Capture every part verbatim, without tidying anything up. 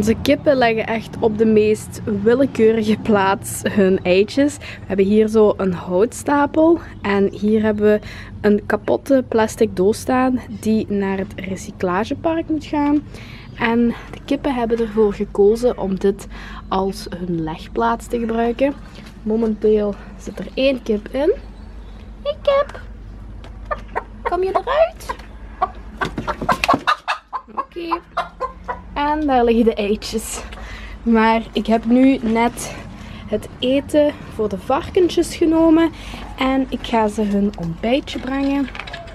Onze kippen leggen echt op de meest willekeurige plaats hun eitjes. We hebben hier zo een houtstapel en hier hebben we een kapotte plastic doos staan die naar het recyclagepark moet gaan. En de kippen hebben ervoor gekozen om dit als hun legplaats te gebruiken. Momenteel zit er één kip in. Hey kip! Kom je eruit? Oké. Okay. En daar liggen de eitjes. Maar ik heb nu net het eten voor de varkentjes genomen. En ik ga ze hun ontbijtje brengen.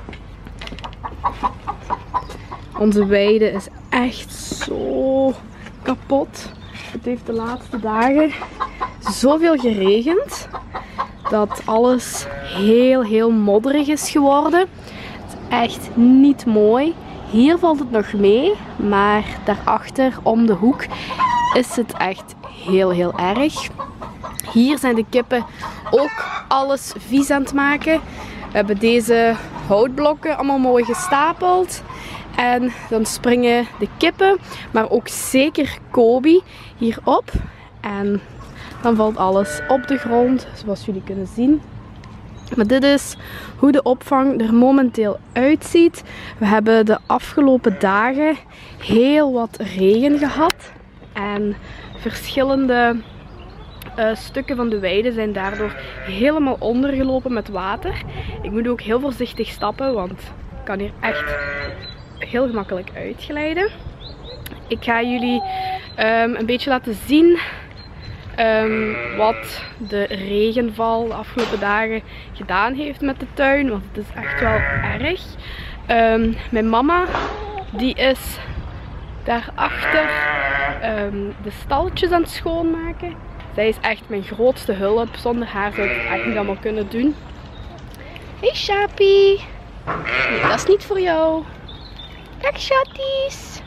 Onze weide is echt zo kapot. Het heeft de laatste dagen zoveel geregend dat alles heel heel modderig is geworden. Het is echt niet mooi. Hier valt het nog mee, maar daarachter om de hoek is het echt heel heel erg. Hier zijn de kippen ook alles vies aan het maken. We hebben deze houtblokken allemaal mooi gestapeld. En dan springen de kippen, maar ook zeker Kobe hierop. En dan valt alles op de grond, zoals jullie kunnen zien. Maar dit is hoe de opvang er momenteel uitziet. We hebben de afgelopen dagen heel wat regen gehad. En verschillende uh, stukken van de weide zijn daardoor helemaal ondergelopen met water. Ik moet ook heel voorzichtig stappen, want ik kan hier echt heel gemakkelijk uitglijden. Ik ga jullie um, een beetje laten zien um, wat de regenval de afgelopen dagen gedaan heeft met de tuin. Want het is echt wel erg. Um, mijn mama die is daarachter um, de stalletjes aan het schoonmaken. Zij is echt mijn grootste hulp. Zonder haar zou ik het echt niet allemaal kunnen doen. Hey Shapie! Nee, dat is niet voor jou. Dag chatties!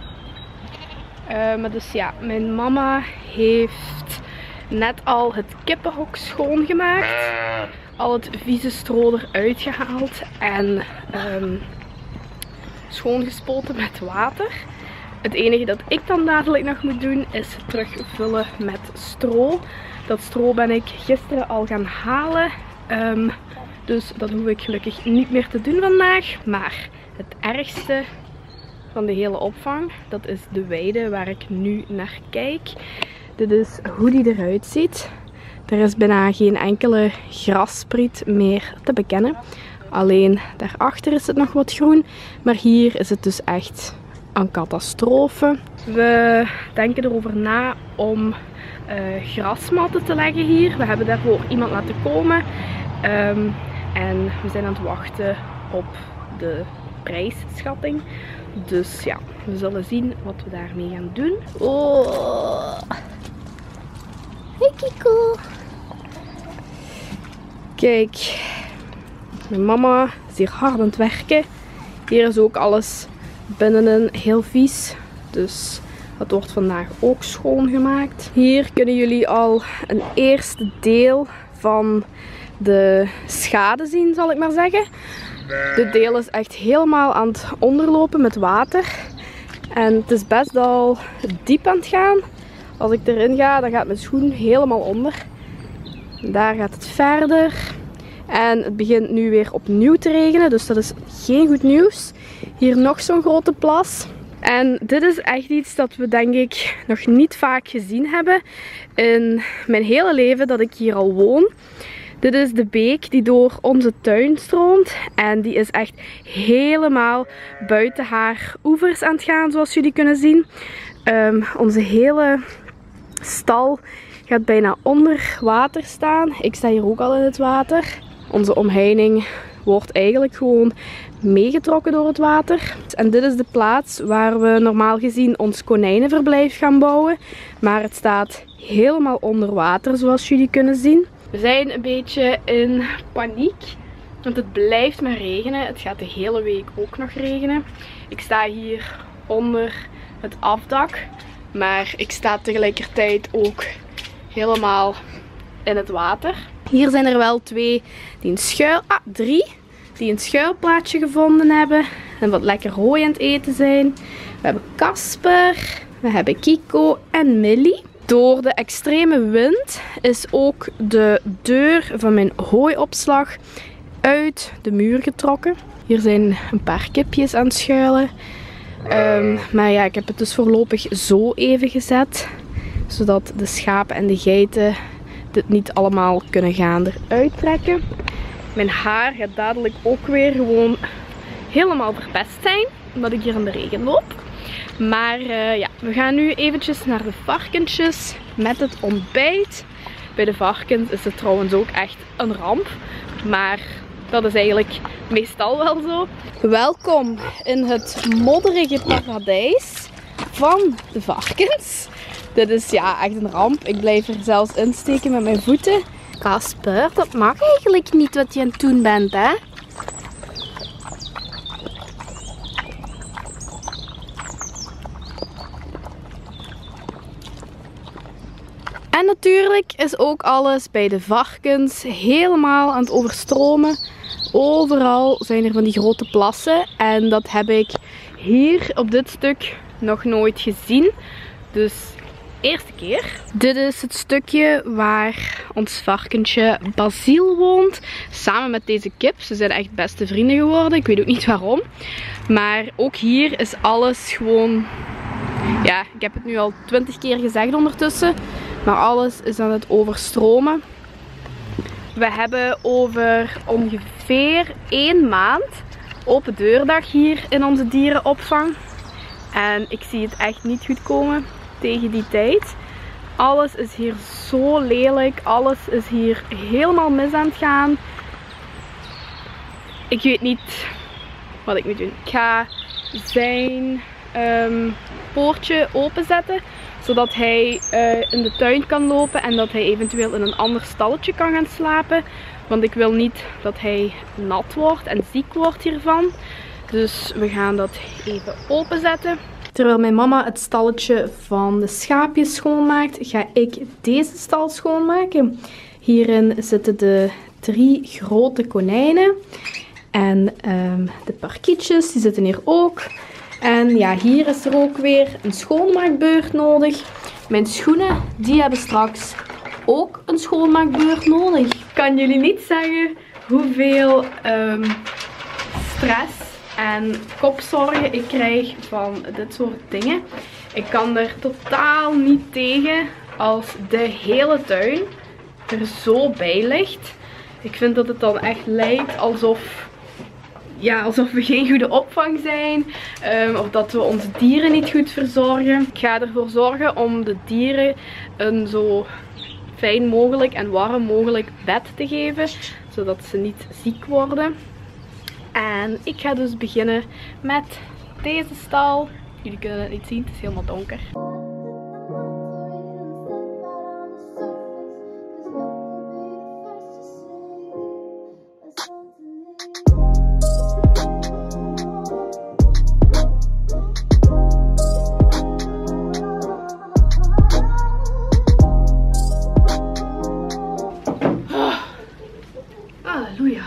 Uh, maar dus ja, mijn mama heeft net al het kippenhok schoongemaakt. Al het vieze stro eruit gehaald en um, schoongespoten met water. Het enige dat ik dan dadelijk nog moet doen is terugvullen met stro. Dat stro ben ik gisteren al gaan halen. Um, dus dat hoef ik gelukkig niet meer te doen vandaag. Maar het ergste van de hele opvang, dat is de weide waar ik nu naar kijk. Dit is hoe die eruit ziet. Er is bijna geen enkele grasspriet meer te bekennen. Alleen daarachter is het nog wat groen. Maar hier is het dus echt een catastrofe. We denken erover na om uh, grasmatten te leggen hier. We hebben daarvoor iemand laten komen. Um, en we zijn aan het wachten op de prijsschatting. Dus ja, we zullen zien wat we daarmee gaan doen. Oh. Hey Kiko. Kijk, mijn mama is hier hard aan het werken. Hier is ook alles binnenin heel vies. Dus dat wordt vandaag ook schoongemaakt. Hier kunnen jullie al een eerste deel van de schade zien, zal ik maar zeggen. Dit deel is echt helemaal aan het onderlopen met water. En het is best al diep aan het gaan. Als ik erin ga, dan gaat mijn schoen helemaal onder. Daar gaat het verder. En het begint nu weer opnieuw te regenen, dus dat is geen goed nieuws. Hier nog zo'n grote plas. En dit is echt iets dat we denk ik nog niet vaak gezien hebben in mijn hele leven dat ik hier al woon. Dit is de beek die door onze tuin stroomt en die is echt helemaal buiten haar oevers aan het gaan, zoals jullie kunnen zien. Um, onze hele stal gaat bijna onder water staan. Ik sta hier ook al in het water. Onze omheining wordt eigenlijk gewoon meegetrokken door het water. En dit is de plaats waar we normaal gezien ons konijnenverblijf gaan bouwen. Maar het staat helemaal onder water, zoals jullie kunnen zien. We zijn een beetje in paniek, want het blijft maar regenen. Het gaat de hele week ook nog regenen. Ik sta hier onder het afdak, maar ik sta tegelijkertijd ook helemaal in het water. Hier zijn er wel twee die een schuil, ah, drie, die een schuilplaatsje gevonden hebben en wat lekker hooi aan het eten zijn. We hebben Casper, We hebben Kiko en Millie. Door de extreme wind is ook de deur van mijn hooiopslag uit de muur getrokken. Hier zijn een paar kipjes aan het schuilen. Um, maar ja, ik heb het dus voorlopig zo even gezet. Zodat de schapen en de geiten dit niet allemaal kunnen gaan eruit trekken. Mijn haar gaat dadelijk ook weer gewoon helemaal verpest zijn. Omdat ik hier in de regen loop. Maar uh, ja, we gaan nu eventjes naar de varkentjes met het ontbijt. Bij de varkens is het trouwens ook echt een ramp. Maar dat is eigenlijk meestal wel zo. Welkom in het modderige paradijs van de varkens. Dit is ja echt een ramp. Ik blijf er zelfs insteken met mijn voeten. Casper, dat mag eigenlijk niet wat je aan het doen bent, hè? En natuurlijk is ook alles bij de varkens helemaal aan het overstromen. Overal zijn er van die grote plassen. En dat heb ik hier op dit stuk nog nooit gezien. Dus eerste keer. Dit is het stukje waar ons varkentje Basiel woont. Samen met deze kip. Ze zijn echt beste vrienden geworden. Ik weet ook niet waarom. Maar ook hier is alles gewoon... Ja, ik heb het nu al twintig keer gezegd ondertussen. Maar alles is aan het overstromen. We hebben over ongeveer één maand open deurdag hier in onze dierenopvang. En ik zie het echt niet goed komen tegen die tijd. Alles is hier zo lelijk. Alles is hier helemaal mis aan het gaan. Ik weet niet wat ik moet doen. Ik ga zijn um, poortje openzetten. Zodat hij uh, in de tuin kan lopen en dat hij eventueel in een ander stalletje kan gaan slapen. Want ik wil niet dat hij nat wordt en ziek wordt hiervan. Dus we gaan dat even openzetten. Terwijl mijn mama het stalletje van de schaapjes schoonmaakt, ga ik deze stal schoonmaken. Hierin zitten de drie grote konijnen. En um, de parkietjes, die zitten hier ook. En ja, hier is er ook weer een schoonmaakbeurt nodig. Mijn schoenen, die hebben straks ook een schoonmaakbeurt nodig. Ik kan jullie niet zeggen hoeveel um, stress en kopzorgen ik krijg van dit soort dingen. Ik kan er totaal niet tegen als de hele tuin er zo bij ligt. Ik vind dat het dan echt lijkt alsof... Ja, alsof we geen goede opvang zijn. Um, of dat we onze dieren niet goed verzorgen. Ik ga ervoor zorgen om de dieren een zo fijn mogelijk en warm mogelijk bed te geven. Zodat ze niet ziek worden. En ik ga dus beginnen met deze stal. Jullie kunnen het niet zien, het is helemaal donker. Halleluja.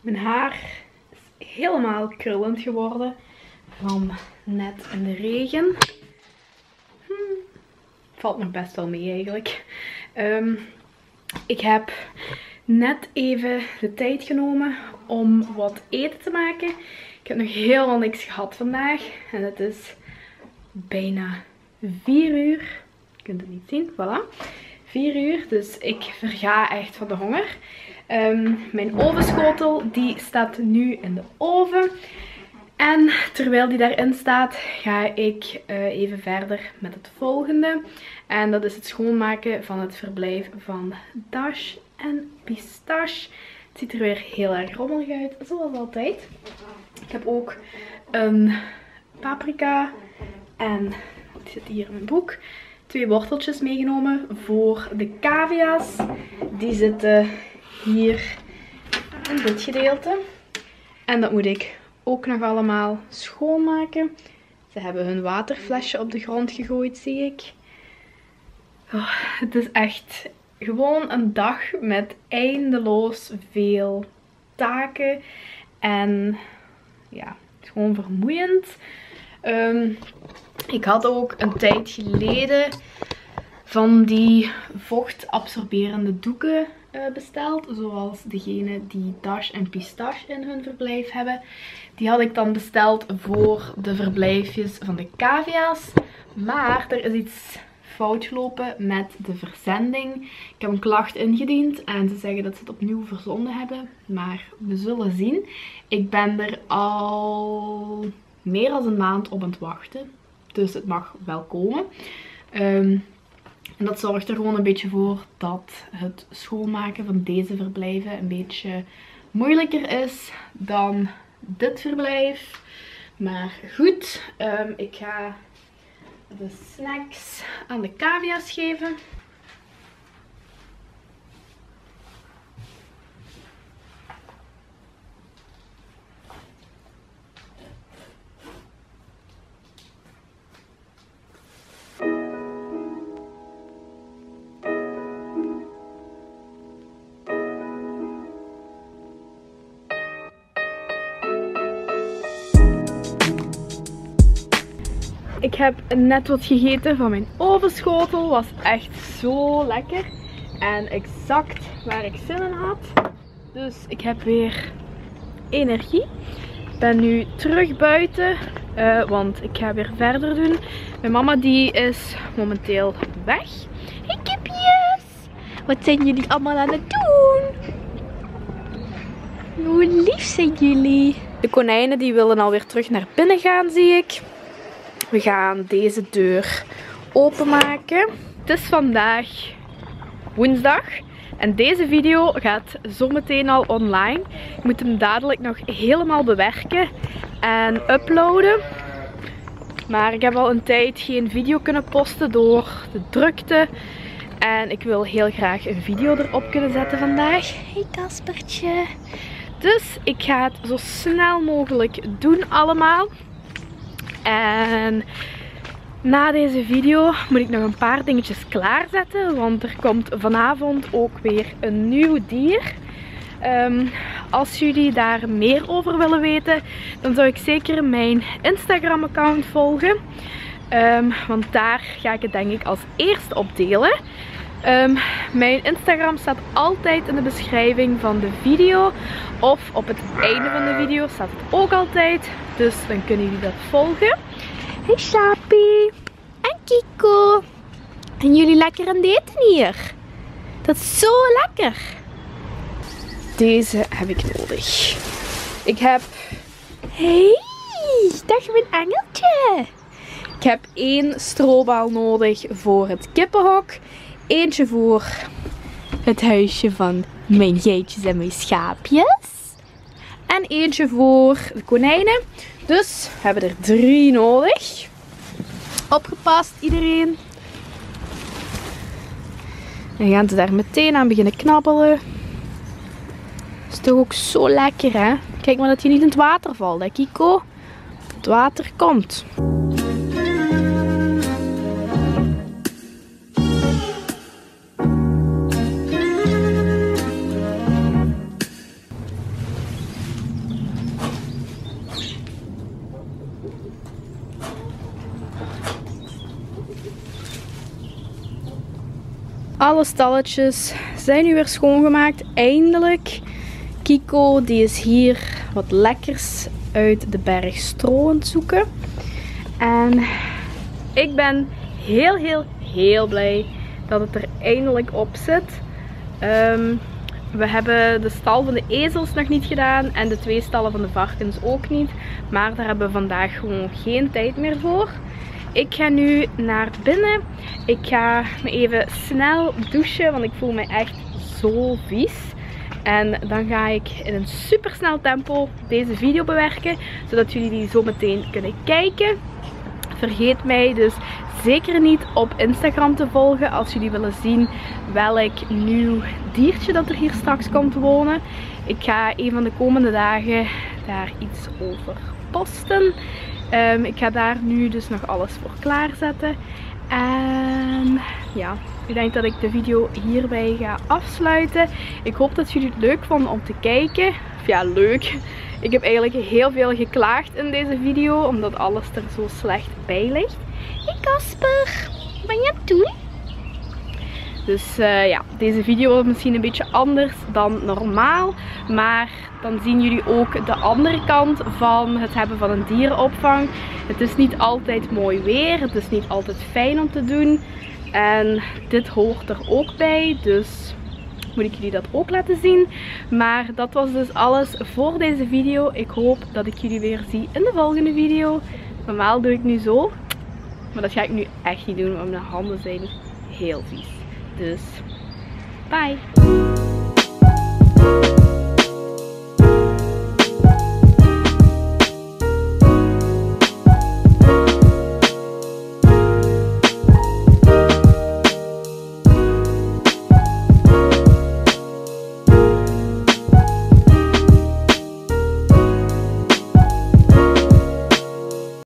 Mijn haar is helemaal krullend geworden van net in de regen. Hm, valt nog best wel mee eigenlijk. Um, ik heb net even de tijd genomen om wat eten te maken. Ik heb nog helemaal niks gehad vandaag. En het is bijna vier uur. Je kunt het niet zien, voilà. vier uur, dus ik verga echt van de honger. Um, mijn ovenschotel die staat nu in de oven. En terwijl die daarin staat, ga ik uh, even verder met het volgende. En dat is het schoonmaken van het verblijf van Dash en Pistache. Het ziet er weer heel erg rommelig uit, zoals altijd. Ik heb ook een paprika en, die zit hier in mijn boek, twee worteltjes meegenomen voor de cavia's. Die zitten hier in dit gedeelte. En dat moet ik ook nog allemaal schoonmaken. Ze hebben hun waterflesje op de grond gegooid, zie ik. Oh, het is echt gewoon een dag met eindeloos veel taken. En ja, het is gewoon vermoeiend. Um, ik had ook een tijd geleden van die vochtabsorberende doeken uh, besteld. Zoals degene die Dash en Pistache in hun verblijf hebben. Die had ik dan besteld voor de verblijfjes van de cavia's. Maar er is iets fout gelopen met de verzending. Ik heb een klacht ingediend en ze zeggen dat ze het opnieuw verzonden hebben. Maar we zullen zien. Ik ben er al meer dan een maand op aan het wachten. Dus het mag wel komen. Um, en dat zorgt er gewoon een beetje voor dat het schoonmaken van deze verblijven een beetje moeilijker is dan dit verblijf. Maar goed, um, ik ga de snacks aan de cavia's geven. Ik heb net wat gegeten van mijn ovenschotel. Was echt zo lekker. En exact waar ik zin in had. Dus ik heb weer energie. Ik ben nu terug buiten. Uh, want ik ga weer verder doen. Mijn mama die is momenteel weg. Hey kipjes! Wat zijn jullie allemaal aan het doen? Hoe lief zijn jullie? De konijnen die willen alweer terug naar binnen gaan, zie ik. We gaan deze deur openmaken. Het is vandaag woensdag. En deze video gaat zometeen al online. Ik moet hem dadelijk nog helemaal bewerken en uploaden. Maar ik heb al een tijd geen video kunnen posten door de drukte. En ik wil heel graag een video erop kunnen zetten vandaag. Hey Kaspertje. Dus ik ga het zo snel mogelijk doen allemaal. En na deze video moet ik nog een paar dingetjes klaarzetten. Want er komt vanavond ook weer een nieuw dier. Um, als jullie daar meer over willen weten, dan zou ik zeker mijn Instagram account volgen. Um, want daar ga ik het denk ik als eerste op delen. Um, mijn Instagram staat altijd in de beschrijving van de video. Of op het einde van de video staat het ook altijd. Dus dan kunnen jullie dat volgen. Hey Slaapie. En Kiko. En jullie lekker aan het eten hier. Dat is zo lekker. Deze heb ik nodig. Ik heb... Hey, dag mijn engeltje. Ik heb één strobal nodig voor het kippenhok. Eentje voor het huisje van mijn geitjes en mijn schaapjes. En eentje voor de konijnen. Dus we hebben er drie nodig. Opgepast iedereen. En gaan ze daar meteen aan beginnen knabbelen. Is toch ook zo lekker, hè? Kijk maar dat je niet in het water valt, hè Kiko? Het water komt. Alle stalletjes zijn nu weer schoongemaakt. Eindelijk. Kiko die is hier wat lekkers uit de berg stro aan het zoeken. En ik ben heel heel heel blij dat het er eindelijk op zit. Um, we hebben de stal van de ezels nog niet gedaan en de twee stallen van de varkens ook niet. Maar daar hebben we vandaag gewoon geen tijd meer voor. Ik ga nu naar binnen. Ik ga me even snel douchen, want ik voel me echt zo vies. En dan ga ik in een super snel tempo deze video bewerken, zodat jullie die zo meteen kunnen kijken. Vergeet mij dus zeker niet op Instagram te volgen als jullie willen zien welk nieuw diertje dat er hier straks komt wonen. Ik ga een van de komende dagen daar iets over posten. Um, ik ga daar nu dus nog alles voor klaarzetten. En ja, ik denk dat ik de video hierbij ga afsluiten. Ik hoop dat jullie het leuk vonden om te kijken. Of ja, leuk. Ik heb eigenlijk heel veel geklaagd in deze video, omdat alles er zo slecht bij ligt. Hey Casper, wat ben je aan het doen? Dus uh, ja, deze video wordt misschien een beetje anders dan normaal. Maar dan zien jullie ook de andere kant van het hebben van een dierenopvang. Het is niet altijd mooi weer. Het is niet altijd fijn om te doen. En dit hoort er ook bij. Dus moet ik jullie dat ook laten zien. Maar dat was dus alles voor deze video. Ik hoop dat ik jullie weer zie in de volgende video. Normaal doe ik nu zo. Maar dat ga ik nu echt niet doen, want mijn handen zijn heel vies. Dus, bye!